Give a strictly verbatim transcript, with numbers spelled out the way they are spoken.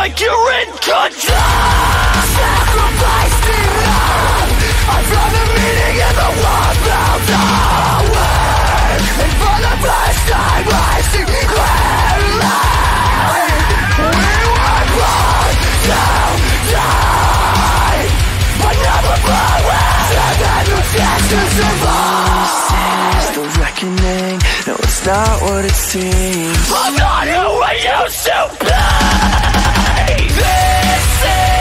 like you're in control. Sacrificing love, I found the meaning in the world built away. And for the first time I see clearly, we were born to die, but never forward. And no chance to survive. This is the reckoning. No, it's not what it seems. I'm not who I used to be. This is